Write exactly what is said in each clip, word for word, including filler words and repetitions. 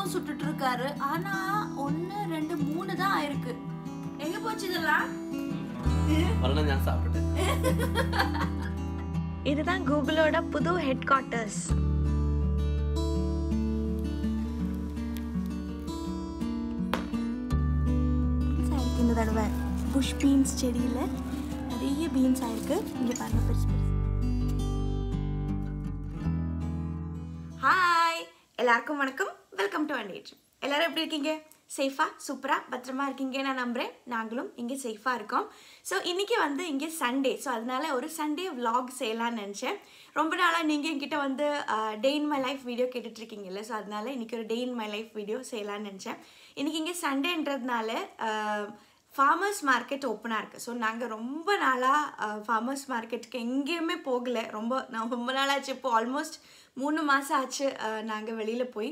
அப்பளம் சுட்டுட்டு இருக்காரு. ஆனா ஒன்னு ரெண்டு மூணு தான் ஆயிருக்கு. எங்க போச்சு இதெல்லாம்? வரணும் நான் சாப்பிட்டேன். இதுதான் கூகுளோட புது ஹெட் குவார்ட்டர்ஸ். இந்த தடவை புஷ் பீன்ஸ் செடியில் நிறைய பீன்ஸ் ஆயிருக்கு. இங்கே பாருங்க பெருசு பெருசு. ஹாய் எல்லாருக்கும் வணக்கம். வெல்கம் டு அண்டேஜ். எல்லாரும் எப்படி இருக்கீங்க? சேஃபாக சூப்பராக பத்திரமா இருக்கீங்க நான் நம்புகிறேன். நாங்களும் இங்கே சேஃபாக இருக்கோம். ஸோ இன்றைக்கி வந்து இங்கே சண்டே. ஸோ அதனால ஒரு சண்டே விலாக் செய்யலான்னு நினச்சேன். ரொம்ப நாளாக நீங்கள் என்கிட்ட வந்து day in my life video கேட்டுட்ருக்கீங்கல்ல. ஸோ அதனால இன்றைக்கி ஒரு day in my life video செய்யலான்னு நினச்சேன். இன்றைக்கி இங்கே சண்டேன்றதுனால ஃபார்மர்ஸ் மார்க்கெட் ஓப்பனாக இருக்குது. ஸோ நாங்கள் ரொம்ப நாளாக ஃபார்மர்ஸ் மார்க்கெட்டுக்கு எங்கேயுமே போகலை. ரொம்ப நான் ரொம்ப நாளாச்சு. இப்போ ஆல்மோஸ்ட் மூணு மாதம் ஆச்சு நாங்கள் வெளியில் போய்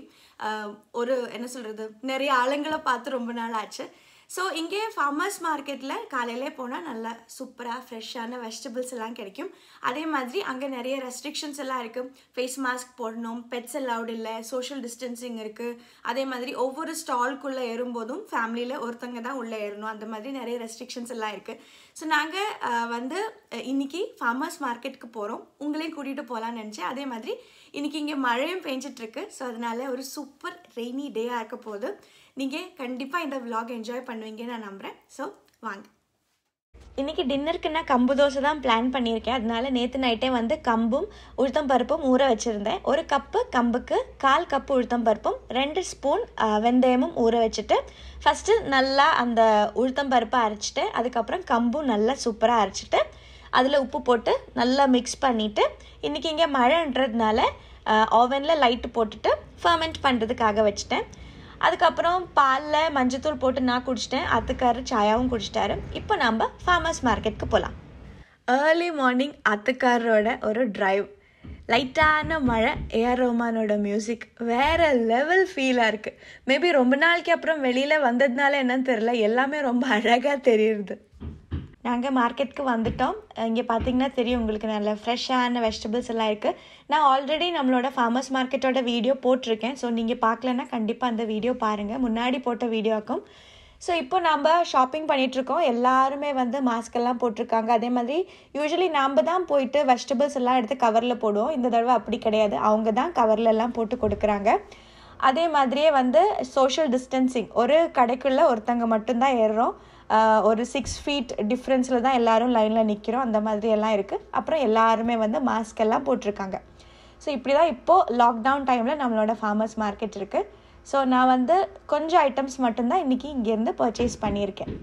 ஒரு என்ன சொல்கிறது நிறைய ஆளுங்களை பார்த்து ரொம்ப நாள் ஆச்சு. ஸோ இங்கே ஃபார்மர்ஸ் மார்க்கெட்டில் காலையிலே போனால் நல்லா சூப்பராக ஃப்ரெஷ்ஷான வெஜிடபிள்ஸ் எல்லாம் கிடைக்கும். அதே மாதிரி அங்கே நிறைய ரெஸ்ட்ரிக்ஷன்ஸ் எல்லாம் இருக்குது. ஃபேஸ் மாஸ்க் போடணும், பெட்ஸ் அலவுட் இல்லை, சோஷியல் டிஸ்டன்சிங் இருக்குது. அதே மாதிரி ஒவ்வொரு ஸ்டால்குள்ளே ஏறும்போதும் ஃபேமிலியில் ஒருத்தங்க தான் உள்ளே ஏறணும். அந்த மாதிரி நிறைய ரெஸ்ட்ரிக்ஷன்ஸ் எல்லாம் இருக்குது. ஸோ நாங்கள் வந்து இன்றைக்கி ஃபார்மர்ஸ் மார்க்கெட்டுக்கு போகிறோம். உங்களையும் கூட்டிகிட்டு போகலான்னு நினச்சேன். அதே மாதிரி இன்றைக்கி இங்கே மழையும் பெஞ்சிட்ருக்கு. ஸோ அதனால ஒரு சூப்பர் ரெய்னி டேயாக இருக்க போகுது. நீங்கள் கண்டிப்பாக இந்த விலாக் என்ஜாய் பண்ணுவீங்கன்னு நான் நம்புகிறேன். ஸோ வாங்க. இன்றைக்கி டின்னருக்கு நான் கம்பு தோசை தான் பிளான் பண்ணியிருக்கேன். அதனால நேற்று நைட்டே வந்து கம்பும் உளுத்தம் பருப்பும் ஊற வச்சுருந்தேன். ஒரு கப்பு கம்புக்கு கால் கப்பு உளுத்தம் பருப்பும் ரெண்டு ஸ்பூன் வெந்தயமும் ஊற வச்சுட்டு ஃபஸ்ட்டு நல்லா அந்த உளுத்தம் பருப்பை அரைச்சிட்டு அதுக்கப்புறம் கம்பும் நல்லா சூப்பராக அரைச்சிட்டு அதில் உப்பு போட்டு நல்லா மிக்ஸ் பண்ணிவிட்டு இன்றைக்கி இங்கே மழைன்றதுனால ஓவனில் லைட்டு போட்டுட்டு ஃபர்மெண்ட் பண்ணுறதுக்காக வச்சுட்டேன். அதுக்கப்புறம் பாலில் மஞ்சத்தூள் போட்டு நான் குடிச்சிட்டேன். அத்துக்காரர் சாயாவும் குடிச்சிட்டாரு. இப்போ நம்ம ஃபார்மர்ஸ் மார்க்கெட்டுக்கு போகலாம். ஏர்லி மார்னிங் அத்துக்காரரோட ஒரு ட்ரைவ், லைட்டான மழை, ஏஆர் ரஹ்மானோட மியூசிக், வேறு லெவல் ஃபீலாக இருக்குது. மேபி ரொம்ப நாளைக்கு அப்புறம் வெளியில் வந்ததுனால என்னன்னு தெரில, எல்லாமே ரொம்ப அழகாக தெரியுது. நாங்கள் மார்க்கெட்டுக்கு வந்துட்டோம். இங்கே பார்த்தீங்கன்னா தெரியும் உங்களுக்கு, நல்ல ஃப்ரெஷ்ஷான வெஜிடபிள்ஸ் எல்லாம் இருக்குது. நான் ஆல்ரெடி நம்மளோட ஃபார்மர்ஸ் மார்க்கெட்டோட வீடியோ போட்டிருக்கேன். ஸோ நீங்கள் பார்க்கலன்னா கண்டிப்பாக அந்த வீடியோ பாருங்கள், முன்னாடி போட்ட வீடியோக்கும். ஸோ இப்போ நம்ம ஷாப்பிங் பண்ணிகிட்ருக்கோம். எல்லாருமே வந்து மாஸ்க் எல்லாம் போட்டிருக்காங்க. அதே மாதிரி யூஸ்வலி நாம் தான் போயிட்டு வெஜிடபிள்ஸ் எல்லாம் எடுத்து கவரில் போடுவோம். இந்த தடவை அப்படி கிடையாது, அவங்க தான் கவரில் எல்லாம் போட்டு கொடுக்குறாங்க. அதே மாதிரியே வந்து சோஷியல் டிஸ்டன்சிங், ஒரு கடைக்குள்ளே ஒருத்தங்க மட்டும்தான் ஏறுறோம். ஒரு சிக்ஸ் ஃபீட் டிஃப்ரென்ஸில் தான் எல்லோரும் லைனில் நிற்கிறோம். அந்த மாதிரி எல்லாம் இருக்குது. அப்புறம் எல்லாருமே வந்து மாஸ்க் எல்லாம் போட்டிருக்காங்க. ஸோ இப்படி தான் இப்போது லாக்டவுன் டைமில் நம்மளோட ஃபார்மர்ஸ் மார்க்கெட் இருக்குது. ஸோ நான் வந்து கொஞ்சம் ஐட்டம்ஸ் மட்டும்தான் இன்றைக்கி இங்கேருந்து பர்ச்சேஸ் பண்ணியிருக்கேன்.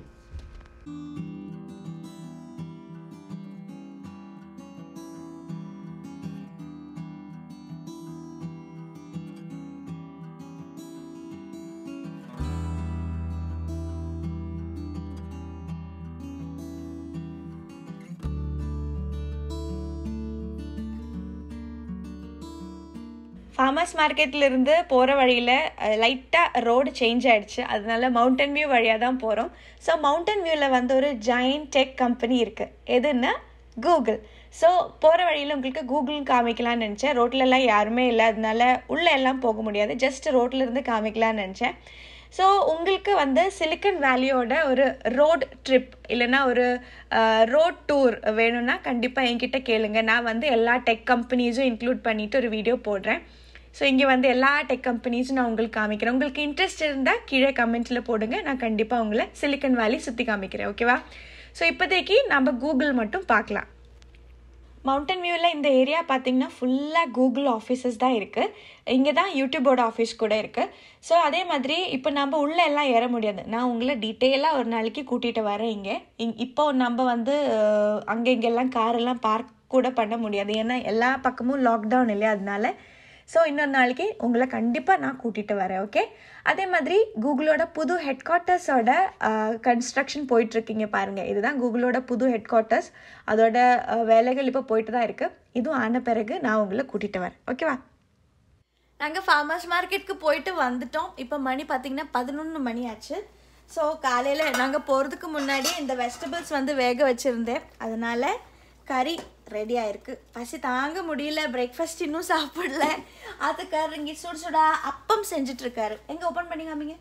ஃபார்மர்ஸ் மார்க்கெட்லேருந்து போகிற வழியில் லைட்டாக ரோடு சேஞ்ச் ஆகிடுச்சு. அதனால மவுண்டன் வியூ வழியாக தான் போகிறோம். ஸோ மவுண்டன் வியூவில் வந்து ஒரு ஜாயின்ட் டெக் கம்பெனி இருக்குது. எதுன்னா கூகுள். ஸோ போகிற வழியில் உங்களுக்கு கூகுள்னு காமிக்கலான்னு நினச்சேன். ரோட்லலாம் யாருமே இல்லை, அதனால உள்ளே எல்லாம் போக முடியாது. ஜஸ்ட் ரோட்லேருந்து காமிக்கலான்னு நினச்சேன். ஸோ உங்களுக்கு வந்து சிலிக்கன் வேலியோட ஒரு ரோட் ட்ரிப் இல்லைன்னா ஒரு ரோட் டூர் வேணும்னா கண்டிப்பாக என்கிட்ட கேளுங்க. நான் வந்து எல்லா டெக் கம்பெனிஸும் இன்க்ளூட் பண்ணிவிட்டு ஒரு வீடியோ போடுறேன். ஸோ இங்கே வந்து எல்லா டெக் கம்பெனிஸும் நான் உங்களுக்கு காமிக்கிறேன். உங்களுக்கு இன்ட்ரெஸ்ட் இருந்தால் கீழே கமெண்ட்ஸில் போடுங்க. நான் கண்டிப்பாக உங்களை சிலிக்கன் வேலி சுற்றி காமிக்கிறேன். ஓகேவா? ஸோ இப்போதைக்கு நம்ம கூகுள் மட்டும் பார்க்கலாம். மவுண்டன் வியூவில் இந்த ஏரியா பார்த்திங்கன்னா ஃபுல்லாக கூகுள் ஆஃபீஸஸ் தான் இருக்குது. இங்கே தான் யூடியூபோட ஆஃபீஸ் கூட இருக்குது. ஸோ அதே மாதிரி இப்போ நம்ம உள்ளே எல்லாம் ஏற முடியாது. நான் உங்களை டீட்டெயிலாக ஒரு நாளைக்கு கூட்டிகிட்டு வரேன். இங்கே இங் இப்போ நம்ம வந்து அங்கே இங்கெல்லாம் காரெல்லாம் பார்க் கூட பண்ண முடியாது, ஏன்னா எல்லா பக்கமும் லாக்டவுன் இல்லையா, அதனால. ஸோ இன்னொரு நாளைக்கு உங்களை கண்டிப்பாக நான் கூட்டிகிட்டு வரேன். ஓகே? அதே மாதிரி கூகுளோட புது ஹெட் குவார்ட்டர்ஸோட கன்ஸ்ட்ரக்ஷன் போயிட்டுருக்கீங்க பாருங்கள். இதுதான் கூகுளோட புது ஹெட் குவார்ட்டர்ஸ். அதோட வேலைகள் இப்போ போயிட்டு தான் இருக்குது. இதுவும் ஆன பிறகு நான் உங்களை கூட்டிகிட்டு வரேன். ஓகேவா? நாங்கள் ஃபார்மர்ஸ் மார்க்கெட்டுக்கு போயிட்டு வந்துட்டோம். இப்போ மணி பார்த்திங்கன்னா பதினொன்று மணி ஆச்சு. ஸோ காலையில் நாங்கள் போகிறதுக்கு முன்னாடி இந்த வெஜிடபிள்ஸ் வந்து வேக வச்சுருந்தேன். அதனால் கறி ரெடி ஆயிருக்கு. பசி தாங்க முடியல, பிரேக்ஃபாஸ்ட் இன்னும் சாப்பிடல. அதுக்காரர் இங்கே சுட சுடா அப்பம் செஞ்சிட்ருக்காரு. எங்கே ஓப்பன் பண்ணி காமிங்க.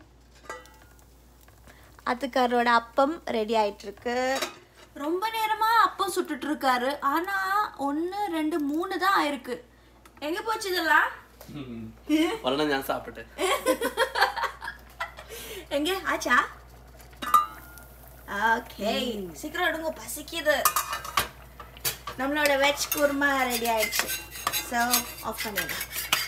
அதுக்காரோட அப்பம் ரெடி ஆயிட்டுருக்கு. ரொம்ப நேரமாக அப்பம் சுட்டுட்ருக்காரு. ஆனால் ஒன்று ரெண்டு மூணு தான் ஆயிருக்கு. எங்கே போச்சு இதெல்லாம்? வரணும் நான் சாப்பிட்டேன். எங்கே ஆச்சா? ஓகே, சீக்கிரம் எடுங்க, பசிக்குது. நம்மளோட வெஜ் குருமா ரெடி ஆயிடுச்சு. ஸோ ஆஃப் பண்ணிடலாம்.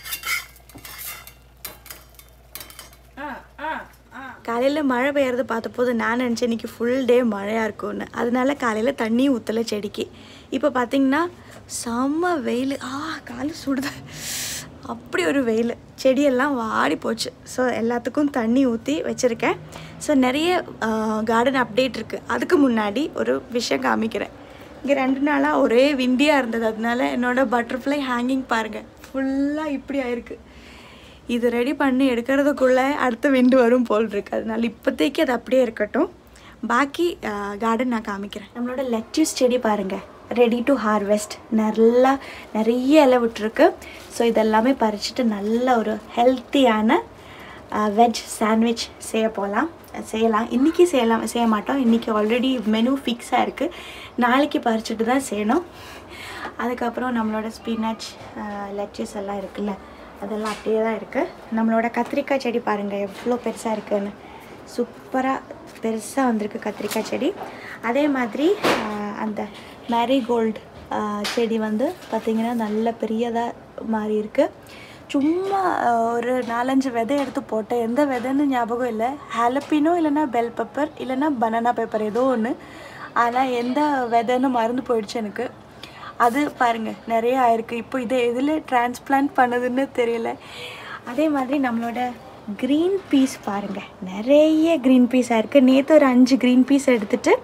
காலையில் மழை பெய்யறது பார்த்தபோது நான் நினச்சேன் இன்றைக்கி ஃபுல் டே மழையாக இருக்கும்னு. அதனால காலையில் தண்ணி ஊற்றலை செடிக்கு. இப்போ பார்த்தீங்கன்னா செம்ம வெயில். ஆ காலு சுடுது, அப்படி ஒரு வெயில். செடியெல்லாம் வாடி போச்சு. ஸோ எல்லாத்துக்கும் தண்ணி ஊற்றி வச்சுருக்கேன். ஸோ நிறைய கார்டன் அப்டேட் இருக்குது. அதுக்கு முன்னாடி ஒரு விஷயம் காமிக்கிறேன். இங்கே ரெண்டு நாளாக ஒரே விண்டியாக இருந்தது. அதனால என்னோடய பட்டர்ஃப்ளை ஹேங்கிங் பாருங்கள், ஃபுல்லாக இப்படி ஆயிருக்கு. இது ரெடி பண்ணி எடுக்கிறதுக்குள்ளே அடுத்த விண்டு வரும் போல் இருக்குது. அதனால இப்போதைக்கு அது அப்படியே இருக்கட்டும். பாக்கி கார்டன் நான் காமிக்கிறேன். நம்மளோட லெட்யூஸ் செடி பாருங்கள், ரெடி டு ஹார்வெஸ்ட். நல்லா நிறைய இலை விட்டுருக்கு. ஸோ இதெல்லாமே பறிச்சுட்டு நல்ல ஒரு ஹெல்த்தியான வெஜ் சாண்ட்விச் செய்ய போகலாம் செய்யலாம் இன்றைக்கி செய்யலாம் செய்ய மாட்டோம். இன்றைக்கி ஆல்ரெடி மெனு ஃபிக்ஸாக இருக்குது. நாளைக்கு பறிச்சுட்டு தான் செய்யணும். அதுக்கப்புறம் நம்மளோட ஸ்பினாச் லெட்யூஸ் எல்லாம் இருக்குல்ல, அதெல்லாம் அப்படியே தான் இருக்குது. நம்மளோட கத்திரிக்காய் செடி பாருங்கள் எவ்வளோ பெருசாக இருக்குதுன்னு. சூப்பராக பெருசாக வந்திருக்கு கத்திரிக்காய் செடி. அதே மாதிரி அந்த மேரிகோல்டு செடி வந்து பார்த்திங்கன்னா நல்ல பெரியதாக மாறி இருக்குது. சும்மா ஒரு நாலஞ்சு விதை எடுத்து போட்டேன். எந்த விதைன்னு ஞாபகம் இல்லை. ஹாலப்பினோ இல்லைன்னா பெல் பெப்பர் இல்லைன்னா பனானா பெப்பர் ஏதோ ஒன்று. ஆனால் எந்த விதைன்னு மறந்து போயிடுச்சு எனக்கு. அது பாருங்கள் நிறைய ஆயிருக்கு. இப்போ இதை எதில் டிரான்ஸ்பிளான்ட் பண்ணதுன்னு தெரியல. அதே மாதிரி நம்மளோட க்ரீன் பீஸ் பாருங்கள், நிறைய க்ரீன் பீஸ் ஆயிருக்கு. நேற்று ஒரு அஞ்சு க்ரீன் பீஸ் எடுத்துகிட்டு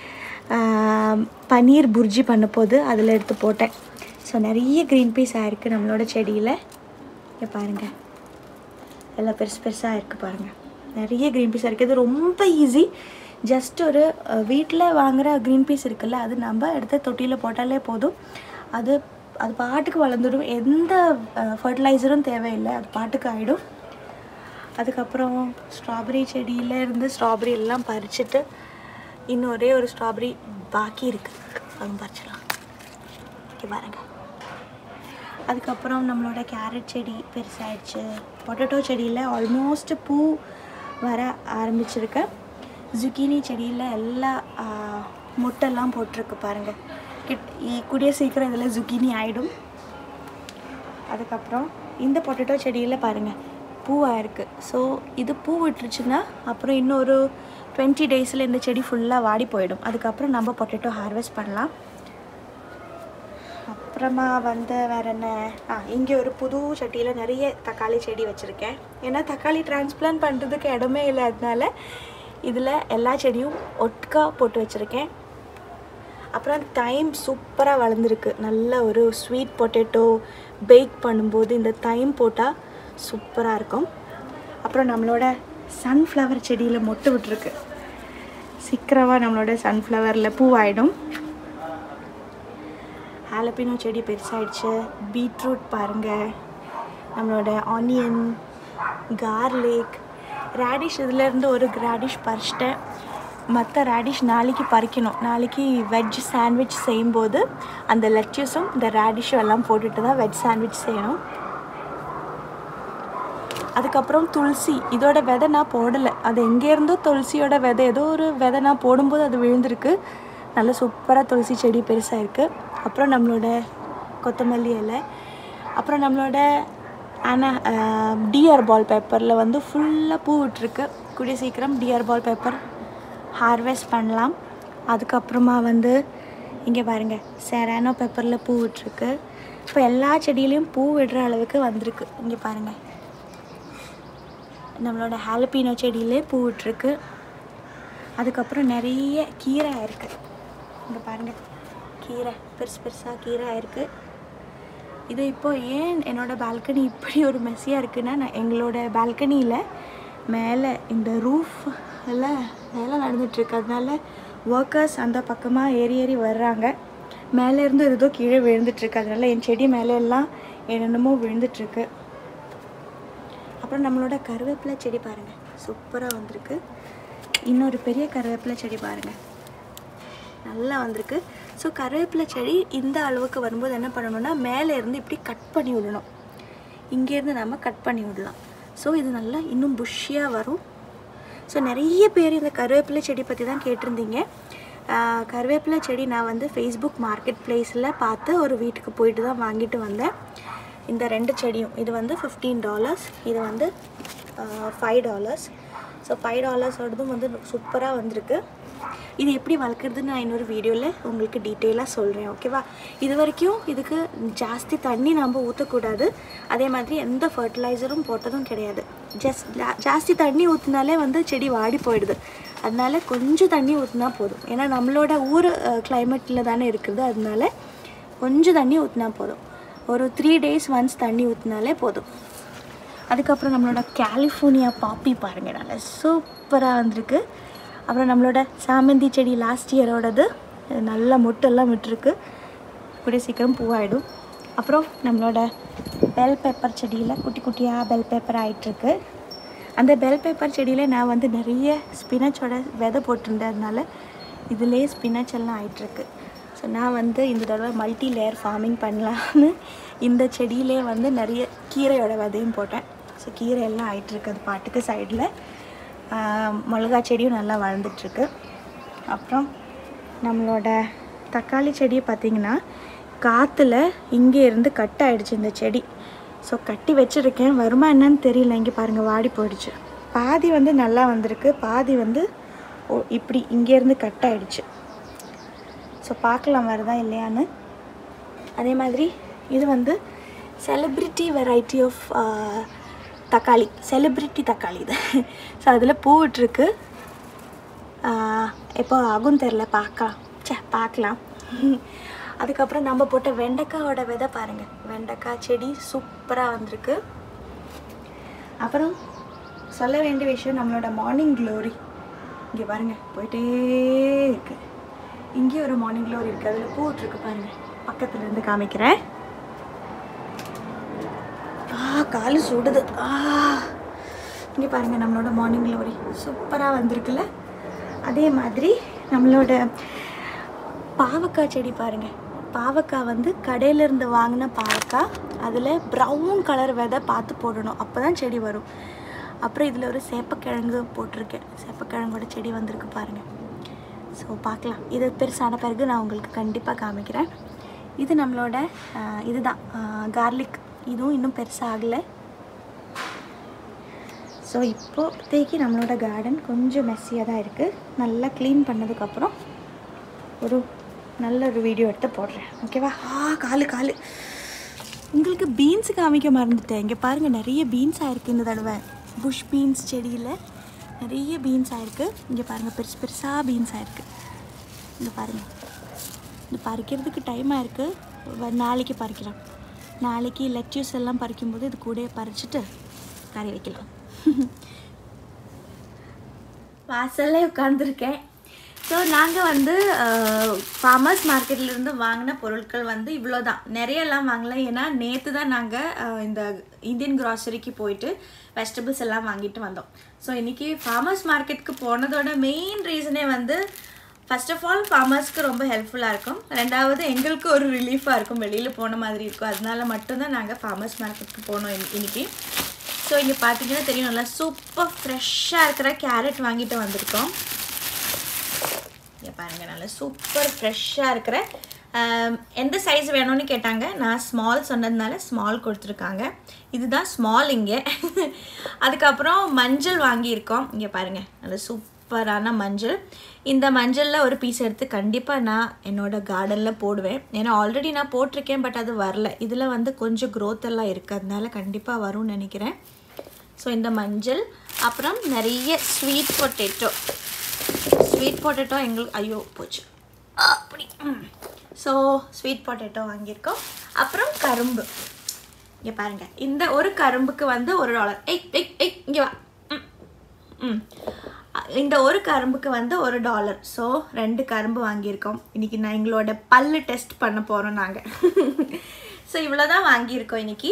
பன்னீர் புர்ஜி பண்ண போது அதில் எடுத்து போட்டேன். ஸோ நிறைய க்ரீன் பீஸ் ஆயிருக்கு நம்மளோட செடியில். இங்கே பாருங்கள் எல்லாம் பெருசு பெருசாக இருக்குது பாருங்கள். நிறைய க்ரீன் பீஸ் இருக்குது. இது ரொம்ப ஈஸி. ஜஸ்ட் ஒரு வீட்டில் வாங்குகிற க்ரீன் பீஸ் இருக்குல்ல, அது நம்ம எடுத்து தொட்டியில் போட்டாலே போதும். அது அது பாட்டுக்கு வளர்ந்துடும். எந்த ஃபர்டிலைசரும் தேவையில்லை, அது பாட்டுக்கு ஆகிடும். அதுக்கப்புறம் ஸ்ட்ராபெரி செடியில் இருந்து ஸ்ட்ராபெரி எல்லாம் பறிச்சுட்டு இன்னும் ஒரே ஒரு ஸ்ட்ராபெரி பாக்கி இருக்குது, அதுவும் பறிச்சிடலாம். ஓகே பாருங்கள். அதுக்கப்புறம் நம்மளோட கேரட் செடி பெருசாகிடுச்சு. பொட்டேட்டோ செடியில் ஆல்மோஸ்ட் பூ வர ஆரம்பிச்சிருக்கு. ஜுக்கினி செடியில் எல்லா முட்டெல்லாம் போட்டிருக்கு பாருங்கள். கிட் கூடிய சீக்கிரம் இதில் ஜுக்கினி ஆகிடும். அதுக்கப்புறம் இந்த பொட்டேட்டோ செடியில் பாருங்கள் பூவாக இருக்குது. ஸோ இது பூ விட்டுருச்சுன்னா அப்புறம் இன்னொரு டுவெண்ட்டி டேஸில் இந்த செடி ஃபுல்லாக வாடி போயிடும். அதுக்கப்புறம் நம்ம பொட்டேட்டோ ஹார்வெஸ்ட் பண்ணலாம். அப்புறமா வந்து வேறு என்ன, ஆ இங்கே ஒரு புது சட்டியில் நிறைய தக்காளி செடி வச்சுருக்கேன். ஏன்னா தக்காளி டிரான்ஸ்பிளான்ட் பண்ணுறதுக்கு இடமே இல்லை. அதனால இதில் எல்லா செடியும் ஒட்கா போட்டு வச்சுருக்கேன். அப்புறம் தைம் சூப்பராக வளர்ந்துருக்கு. நல்ல ஒரு ஸ்வீட் பொட்டேட்டோ பேக் பண்ணும்போது இந்த தைம் போட்டால் சூப்பராக இருக்கும். அப்புறம் நம்மளோட சன்ஃப்ளவர் செடியில் மொட்டு விட்டுருக்கு. சீக்கிரமாக நம்மளோட சன்ஃப்ளவரில் பூவாயிடும். ஹாலப்பினோ செடி பெருசாகிடுச்சு. பீட்ரூட் பாருங்கள், நம்மளோட ஆனியன், கார்லிக், ரேடிஷ். இதிலேருந்து ஒரு ரேடிஷ் பறிச்சிட்டேன். மற்ற ரேடிஷ் நாளைக்கு பறிக்கணும். நாளைக்கு வெஜ் சாண்ட்விச் செய்யும்போது அந்த லெட்யூஸும் இந்த ரேடிஷும் எல்லாம் போட்டுட்டு தான் வெஜ் சாண்ட்விச் செய்யணும். அதுக்கப்புறம் துளசி, இதோட விதை நான் போடலை. அது எங்கேருந்தோ துளசியோட விதை ஏதோ ஒரு விதை நான் போடும்போது அது விழுந்திருக்கு. நல்ல சூப்பராக துளசி செடி பெருசாக இருக்குது. அப்புறம் நம்மளோட கொத்தமல்லி இலை. அப்புறம் நம்மளோட ஆனால் டிஆர் பால் பேப்பரில் வந்து ஃபுல்லாக பூ விட்டுருக்கு. கூடிய சீக்கிரம் டிஆர் பால் பேப்பர் ஹார்வெஸ்ட் பண்ணலாம். அதுக்கப்புறமா வந்து இங்கே பாருங்கள் செரானோ பேப்பரில் பூ விட்டுருக்கு. இப்போ எல்லா செடியிலையும் பூ விடுற அளவுக்கு வந்திருக்கு. இங்கே பாருங்கள் நம்மளோட ஹாலப்பினோ செடியிலே பூ விட்டுருக்கு. அதுக்கப்புறம் நிறைய கீரை இருக்குது. இங்கே பாருங்கள் கீரை பெருசு பெருசாக கீரை இருக்குது. இது இப்போது ஏன் என்னோடய பால்கனி இப்படி ஒரு மெஸ்ஸியாக இருக்குன்னா, நான் எங்களோட பால்கனியில் மேலே இந்த ரூஃப் எல்லாம் வேலை நடந்துகிட்ருக்கு. அதனால ஒர்க்கர்ஸ் அந்த பக்கமாக ஏறி ஏறி வர்றாங்க. மேலேருந்து ஏதோ கீழே விழுந்துட்டுருக்கு. அதனால என் செடி மேலே எல்லாம் என்னென்னமோ விழுந்துட்டுருக்கு. அப்புறம் நம்மளோட கருவேப்பிலை செடி பாருங்கள், சூப்பராக வந்திருக்கு. இன்னொரு பெரிய கருவேப்பிலை செடி பாருங்கள், நல்லா வந்திருக்கு. ஸோ கருவேப்பிலை செடி இந்த அளவுக்கு வரும்போது என்ன பண்ணணும்னா மேலே இருந்து இப்படி கட் பண்ணி விடணும். இங்கேருந்து நம்ம கட் பண்ணி விடலாம். ஸோ இது நல்லா இன்னும் புஷ்ஷியாக வரும். ஸோ நிறைய பேர் இந்த கருவேப்பிலை செடி பற்றி தான் கேட்டிருந்தீங்க. கருவேப்பிலை செடி நான் வந்து ஃபேஸ்புக் மார்க்கெட் ப்ளேஸில் பார்த்து ஒரு வீட்டுக்கு போயிட்டு தான் வாங்கிட்டு வந்தேன். இந்த ரெண்டு செடியும் இது வந்து ஃபிஃப்டீன் டாலர்ஸ், இது வந்து ஃபைவ் டாலர்ஸ். ஸோ ஃபைவ் டாலர்ஸோடதும் வந்து சூப்பராக வந்திருக்கு. இது எப்படி வளர்க்குறதுன்னு நான் இன்னொரு வீடியோவில் உங்களுக்கு டீட்டெயிலாக சொல்கிறேன், ஓகேவா? இது வரைக்கும் இதுக்கு ஜாஸ்தி தண்ணி நம்ம ஊற்றக்கூடாது. அதே மாதிரி எந்த ஃபர்டிலைசரும் போட்டதும் கிடையாது. ஜஸ்ட் ஜாஸ்தி தண்ணி ஊற்றினாலே வந்து செடி வாடி போயிடுது. அதனால கொஞ்சம் தண்ணி ஊற்றினா போதும். ஏன்னா நம்மளோட ஊர் கிளைமேட்டில் தானே இருக்குது. அதனால கொஞ்சம் தண்ணி ஊற்றினா போதும். ஒரு த்ரீ டேஸ் ஒன்ஸ் தண்ணி ஊற்றினாலே போதும். அதுக்கப்புறம் நம்மளோட கலிஃபோர்னியா பாப்பி பாருங்கள், நல்லா சூப்பராக வந்திருக்கு. அப்புறம் நம்மளோட சாமந்தி செடி லாஸ்ட் இயரோடது நல்லா மொட்டெல்லாம் விட்டுருக்கு, கூடிய சீக்கிரம் பூவாயிடும். அப்புறம் நம்மளோட பெல் பேப்பர் செடியில் குட்டி குட்டியாக பெல் பேப்பர் ஆகிட்டுருக்கு. அந்த பெல் பேப்பர் செடியில் நான் வந்து நிறைய ஸ்பினச்சோட விதை போட்டிருந்தேன். அதனால இதிலே ஸ்பினச் எல்லாம் ஆகிட்டுருக்கு. ஸோ நான் வந்து இந்த தடவை மல்டி லேயர் ஃபார்மிங் பண்ணலான்னு இந்த செடியிலே வந்து நிறைய கீரையோட விதையும் போட்டேன். ஸோ கீரை எல்லாம் ஆகிட்டுருக்கு அது பாட்டுக்கு. சைடில் மிளகா செடியும் நல்லா வளர்ந்துட்டுருக்கு. அப்புறம் நம்மளோட தக்காளி செடியை பார்த்திங்கன்னா காற்றுல இங்கே இருந்து கட் ஆகிடுச்சு இந்த செடி. ஸோ கட்டி வச்சுருக்கேன், வருமா என்னன்னு தெரியல. இங்கே பாருங்கள் வாடி போயிடுச்சு. பாதி வந்து நல்லா வந்திருக்கு, பாதி வந்து ஓ இப்படி இங்கேருந்து கட் ஆகிடுச்சு. ஸோ பார்க்கலாம் வருதா இல்லையான்னு. அதே மாதிரி இது வந்து செலிப்ரிட்டி வெரைட்டி ஆஃப் தக்காளி, செலிப்ரிட்டி தக்காளி இது. ஸோ அதில் பூ விட்டுருக்கு. எப்போ ஆகும் தெரில, பார்க்கலாம் சே பார்க்கலாம். அதுக்கப்புறம் நம்ம போட்ட வெண்டைக்காயோட விதை பாருங்கள், வெண்டைக்காய் செடி சூப்பராக வந்திருக்கு. அப்புறம் சொல்ல வேண்டிய விஷயம் நம்மளோட மார்னிங் க்ளோரி இங்கே பாருங்கள் போயிட்டே இருக்குது. இங்கே ஒரு மார்னிங் க்ளோரி இருக்குது, அதில் பூ விட்டுருக்கு பாருங்கள். பக்கத்துலேருந்து காமிக்கிறேன். ஆ காலு சுடுது. ஆ இங்கே பாருங்கள் நம்மளோட மார்னிங் க்ளோரி சூப்பராக வந்திருக்குல்ல. அதே மாதிரி நம்மளோட பாவக்காய் செடி பாருங்கள். பாவக்காய் வந்து கடையிலேருந்து வாங்கின பாவக்காய், அதில் ப்ரௌன் கலர் விதை பார்த்து போடணும், அப்போ தான் செடி வரும். அப்புறம் இதில் ஒரு சேப்பக்கிழங்கு போட்டிருக்கேன், சேப்பக்கிழங்கோட செடி வந்திருக்கு பாருங்கள். ஸோ பார்க்கலாம், இது பெருசான பிறகு நான் உங்களுக்கு கண்டிப்பாக காமிக்கிறேன். இது நம்மளோட இதுதான் கார்லிக், இதுவும் இன்னும் பெருசாக ஆகலை. ஸோ இப்போதைக்கு நம்மளோட கார்டன் கொஞ்சம் மெஸ்ஸியாக தான் இருக்குது. நல்லா க்ளீன் பண்ணதுக்கப்புறம் ஒரு நல்ல ஒரு வீடியோ எடுத்து போடுறேன், ஓகேவா? ஆ காலு காலு உங்களுக்கு பீன்ஸு காமிக்க மறந்துட்டேன். இங்கே பாருங்கள் நிறைய பீன்ஸ் ஆகிருக்கு இந்த தடவை. புஷ் பீன்ஸ் செடியில் நிறைய பீன்ஸ் ஆகிருக்கு. இங்கே பாருங்கள் பெருசு பெருசாக பீன்ஸ் ஆகிருக்கு. இங்கே பாருங்கள், இது பறிக்கிறதுக்கு டைம் ஆகிருக்கு. நாளைக்கு பறிக்கலாம். நாளைக்கு லெட்யூஸ் எல்லாம் பறிக்கும்போது இது கூட பறிச்சுட்டு கறி வைக்கலாம். வாசல்லே உட்காந்துருக்கேன். ஸோ நாங்கள் வந்து ஃபார்மர்ஸ் மார்க்கெட்லேருந்து வாங்கின பொருட்கள் வந்து இவ்வளோ தான், நிறையெல்லாம் வாங்கலை. ஏன்னா நேற்று தான் நாங்கள் இந்த இந்தியன் க்ராசரிக்கு போயிட்டு வெஜிடபிள்ஸ் எல்லாம் வாங்கிட்டு வந்தோம். ஸோ இன்றைக்கி ஃபார்மர்ஸ் மார்க்கெட்டுக்கு போனதோட மெயின் ரீசனே வந்து ஃபர்ஸ்ட் ஆஃப் ஆல் ஃபார்மர்ஸ்க்கு ரொம்ப ஹெல்ப்ஃபுல்லாக இருக்கும், ரெண்டாவது எங்களுக்கு ஒரு ரிலீஃபாக இருக்கும், வெளியில் போன மாதிரி இருக்கும். அதனால மட்டும்தான் நாங்கள் ஃபார்மர்ஸ் மார்க்கெட்டுக்கு போனோம் இன்னைக்கு. ஸோ இங்கே பார்த்தீங்கன்னா தெரியும், நல்லா சூப்பர் ஃப்ரெஷ்ஷாக இருக்கிற கேரட் வாங்கிட்டு வந்திருக்கோம். இங்கே பாருங்கள் நல்லா சூப்பர் ஃப்ரெஷ்ஷாக இருக்கிற, எந்த சைஸ் வேணும்னு கேட்டாங்க, நான் ஸ்மால் சொன்னதுனால ஸ்மால் கொடுத்துருக்காங்க. இதுதான் ஸ்மால் இங்கே. அதுக்கப்புறம் மஞ்சள் வாங்கியிருக்கோம். இங்கே பாருங்கள் நல்லா சூப்பரான மஞ்சள். இந்த மஞ்சளில் ஒரு பீஸ் எடுத்து கண்டிப்பாக நான் என்னோடய கார்டனில் போடுவேன். ஏன்னா ஆல்ரெடி நான் போட்டிருக்கேன், பட் அது வரல. இதில் வந்து கொஞ்சம் க்ரோத் எல்லாம் இருக்குது, அதனால கண்டிப்பாக வரும்னு நினைக்கிறேன். ஸோ இந்த மஞ்சள், அப்புறம் நிறைய ஸ்வீட் பொட்டேட்டோ. ஸ்வீட் பொட்டேட்டோ எங்களுக்கு ஐயோ போச்சு அப்படி. ஸோ ஸ்வீட் பொட்டேட்டோ வாங்கியிருக்கோம். அப்புறம் கரும்பு. இங்கே பாருங்கள், இந்த ஒரு கரும்புக்கு வந்து ஒரு டாலர். எய் எய் எய் இங்கே வா. ம் இந்த ஒரு கரும்புக்கு வந்து ஒரு டாலர். ஸோ ரெண்டு கரும்பு வாங்கியிருக்கோம். இன்றைக்கி நான் எங்களோட பல்லு டெஸ்ட் பண்ண போகிறோம் நாங்கள். ஸோ இவ்வளோ தான் வாங்கியிருக்கோம் இன்றைக்கி.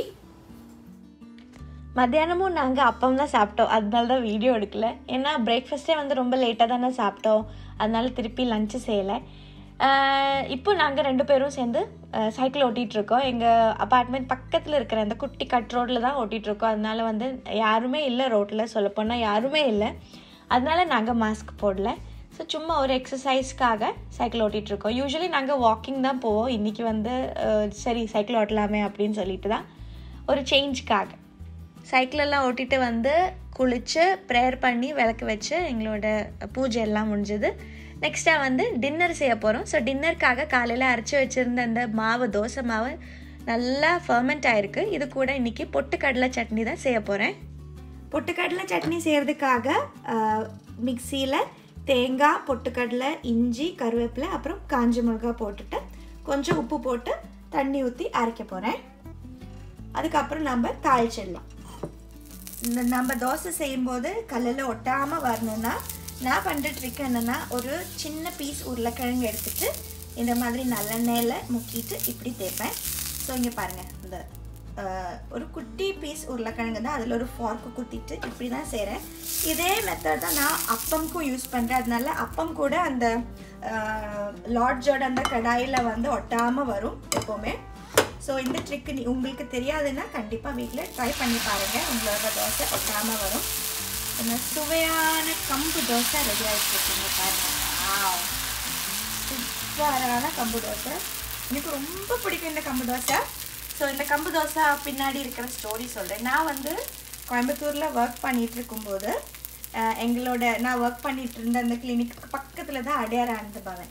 மத்தியானமும் நாங்கள் அப்பம் தான் சாப்பிட்டோம், அதனால தான் வீடியோ எடுக்கல. ஏன்னா பிரேக்ஃபாஸ்ட்டே வந்து ரொம்ப லேட்டாக தானே சாப்பிட்டோம், அதனால திருப்பி லஞ்சு செய்யலை. இப்போ நாங்கள் ரெண்டு பேரும் சேர்ந்து சைக்கிள் ஓட்டிகிட்ருக்கோம். எங்கள் அப்பார்ட்மெண்ட் பக்கத்தில் இருக்கிற அந்த குட்டி கட் ரோட்டில் தான் ஓட்டிகிட்ருக்கோம். அதனால வந்து யாருமே இல்லை ரோட்டில், சொல்லப்போனால் யாருமே இல்லை. அதனால நாங்கள் மாஸ்க் போடல. ஸோ சும்மா ஒரு எக்ஸசைஸ்க்காக சைக்கிள் ஓட்டிகிட்ருக்கோம். யூஸ்வலி நாங்கள் வாக்கிங் தான் போவோம். இன்றைக்கி வந்து சரி சைக்கிள் ஓட்டலாமே அப்படின்னு சொல்லிட்டு தான் ஒரு சேஞ்சுக்காக சைக்கிளெல்லாம் ஓட்டிகிட்டு வந்து குளித்து ப்ரேயர் பண்ணி விளக்கு வச்சு எங்களோட பூஜை எல்லாம் முடிஞ்சது. நெக்ஸ்ட்டாக வந்து டின்னர் செய்ய போகிறோம். ஸோ டின்னருக்காக காலையில் அரைச்சி வச்சுருந்த அந்த மாவு, தோசை மாவு நல்லா ஃபர்மெண்ட் ஆகிருக்கு. இது கூட இன்றைக்கி பொட்டுக்கடலை சட்னி தான் செய்ய போகிறேன். பொட்டுக்கடலை சட்னி செய்கிறதுக்காக மிக்சியில் தேங்காய், பொட்டுக்கடலை, இஞ்சி, கருவேப்பிலை, அப்புறம் காஞ்ச மிளகாய் போட்டுட்டு கொஞ்சம் உப்பு போட்டு தண்ணி ஊற்றி அரைக்க போகிறேன். அதுக்கப்புறம் நம்ம தாளிச்சிடலாம். இந்த நம்ம தோசை செய்யும்போது கல்லில் ஒட்டாமல் வரணுன்னா நான் பண்ணுற ட்ரிக் என்னென்னா, ஒரு சின்ன பீஸ் உருளைக்கிழங்கு எடுத்துகிட்டு இந்த மாதிரி நல்லெண்ணெயில் முக்கிட்டு இப்படி தேய்ப்பேன். ஸோ இங்கே பாருங்கள், இந்த ஒரு குட்டி பீஸ் உருளைக்கிழங்கு தான், அதில் ஒரு ஃபார்க்கு குத்திட்டு இப்படி தான் செய்கிறேன். இதே மெத்தட் தான் நான் அப்பம்க்கும் யூஸ் பண்ணுறேன். அதனால அப்பம் கூட அந்த லார்ஜோட அந்த கடாயில் வந்து ஒட்டாமல் வரும் எப்போவுமே. ஸோ இந்த ட்ரிக்கு நீ உங்களுக்கு தெரியாதுன்னா கண்டிப்பாக வீட்டில் ட்ரை பண்ணி பாருங்கள், உங்களோட தோசை ஒட்டாமல் வரும். இந்த சுவையான கம்பு தோசை ரெடி ஆகிட்டுருக்கீங்க பாருங்கள். சூப்பரான கம்பு தோசை, எனக்கு ரொம்ப பிடிக்கும் இந்த கம்பு தோசை. ஸோ இந்த கம்பு தோசை பின்னாடி இருக்கிற ஸ்டோரி சொல்கிறேன். நான் வந்து கோயம்புத்தூரில் ஒர்க் பண்ணிகிட்டு இருக்கும்போது எங்களோட நான் ஒர்க் பண்ணிகிட்டு இருந்த அந்த கிளினிக்கு பக்கத்தில் தான் அடையார் ஆனந்த பவன்.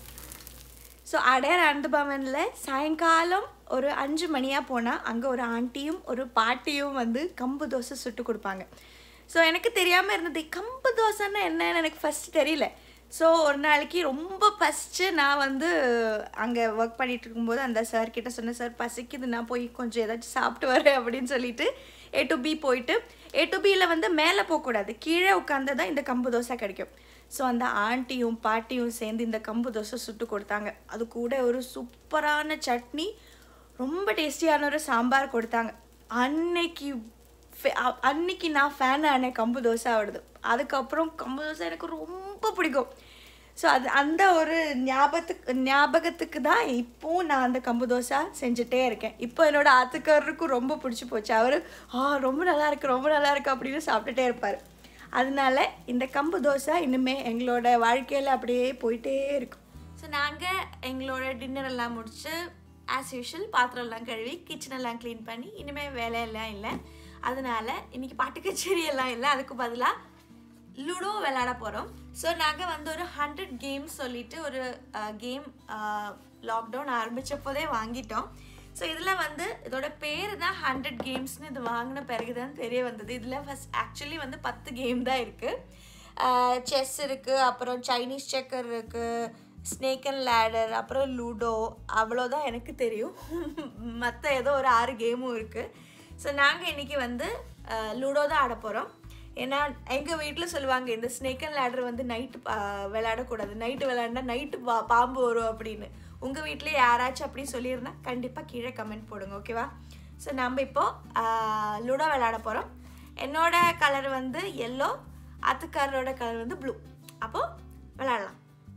ஸோ அடையார் ஆனந்த பவனில் சாயங்காலம் ஒரு அஞ்சு மணியாக போனால் அங்கே ஒரு ஆண்டியும் ஒரு பாட்டியும் வந்து கம்பு தோசை சுட்டு கொடுப்பாங்க. ஸோ எனக்கு தெரியாமல் இருந்தது கம்பு தோசைன்னா என்னன்னு எனக்கு ஃபஸ்ட்டு தெரியல. ஸோ ஒரு நாளைக்கு ரொம்ப ஃபஸ்ட்டு நான் வந்து அங்கே ஒர்க் பண்ணிகிட்டு இருக்கும்போது அந்த சார்கிட்ட சொன்னேன், சார் பசிக்குது, நான் போய் கொஞ்சம் ஏதாச்சும் சாப்பிட்டு வரேன் அப்படின்னு சொல்லிட்டு ஏ டு பி போயிட்டு, ஏ டு பியில் வந்து மேலே போகக்கூடாது, கீழே உட்காந்து தான் இந்த கம்பு தோசை கிடைக்கும். ஸோ அந்த ஆண்டியும் பாட்டியும் சேர்ந்து இந்த கம்பு தோசை சுட்டு கொடுத்தாங்க. அது கூட ஒரு சூப்பரான சட்னி, ரொம்ப டேஸ்டியான ஒரு சாம்பார் கொடுத்தாங்க. அன்னைக்கு அன்னைக்கு நான் ஃபேன் ஆனேன் கம்பு தோசை ஆடுது. அதுக்கப்புறம் கம்பு தோசை எனக்கு ரொம்ப பிடிக்கும். ஸோ அது அந்த ஒரு ஞாபகத்துக்கு ஞாபகத்துக்கு தான் இப்போவும் நான் அந்த கம்பு தோசை செஞ்சுட்டே இருக்கேன். இப்போ என்னோடய ஆத்துக்காரருக்கும் ரொம்ப பிடிச்சி போச்சு. அவர் ஆ ரொம்ப நல்லா இருக்குது ரொம்ப நல்லா இருக்குது அப்படின்னு சாப்பிட்டுட்டே இருப்பார். அதனால இந்த கம்பு தோசை இன்னுமே எங்களோட வாழ்க்கையில் அப்படியே போயிட்டே இருக்கும். ஸோ நாங்கள் எங்களோட டின்னர் எல்லாம் முடிச்சு ஆஸ் யூஷுவல் பாத்திரம்லாம் கழுவி கிச்சனெல்லாம் க்ளீன் பண்ணி இனிமேல் வேலையெல்லாம் இல்லை. அதனால இன்றைக்கி பாட்டு கச்சேரி எல்லாம் இல்லை, அதுக்கு பதிலாக லுடோ விளையாட போகிறோம். ஸோ நாங்கள் வந்து ஒரு ஹண்ட்ரட் கேம்ஸ் சொல்லிட்டு ஒரு கேம் லாக்டவுன் ஆரம்பித்தப்போதே வாங்கிட்டோம். ஸோ இதில் வந்து இதோட பேர் தான் ஹண்ட்ரட் கேம்ஸ்னு இது வாங்கின பிறகு தான் தெரிய வந்தது. இதில் ஃபஸ்ட் ஆக்சுவலி வந்து பத்து கேம் தான் இருக்குது. செஸ் இருக்குது, அப்புறம் சைனீஸ் செக்கர் இருக்குது, ஸ்னேக் அண்ட் லேடர், அப்புறம் லூடோ, அவ்வளோதான் எனக்கு தெரியும். மற்ற ஏதோ ஒரு ஆறு கேமும் இருக்குது. ஸோ நாங்கள் இன்றைக்கி வந்து லூடோ தான் ஆட போகிறோம். ஏன்னா எங்கள் வீட்டில் சொல்லுவாங்க இந்த ஸ்னேக் அண்ட் லேடர் வந்து நைட்டு விளையாடக்கூடாது, நைட்டு விளையாடினா நைட்டு பா பாம்பு வரும் அப்படின்னு. உங்கள் வீட்டில் யாராச்சும் அப்படி சொல்லியிருந்தா கண்டிப்பாக கீழே கமெண்ட் போடுங்க, ஓகேவா? ஸோ நம்ம இப்போது லூடோ விளையாட போகிறோம். என்னோட கலர் வந்து எல்லோ, ஆத்துக்காரரோட கலர் வந்து ப்ளூ. அப்போது விளையாடலாம்.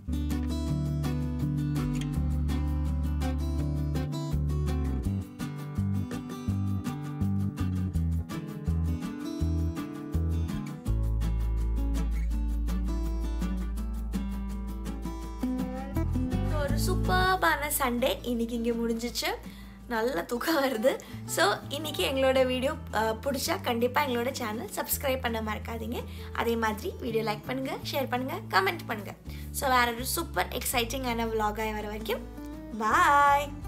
சூப்பரான சண்டே இன்னைக்கு இங்கே முடிஞ்சிச்சு. நல்ல தூக்கம் வருது. ஸோ இன்றைக்கி எங்களோட வீடியோ பிடிச்சா கண்டிப்பாக எங்களோட சேனல் சப்ஸ்கிரைப் பண்ண மறக்காதீங்க. அதே மாதிரி வீடியோ லைக் பண்ணுங்கள், ஷேர் பண்ணுங்கள், கமெண்ட் பண்ணுங்கள். ஸோ வேறு ஒரு சூப்பர் எக்ஸைட்டிங்கான விலாகாக வர வரைக்கும் பாய்.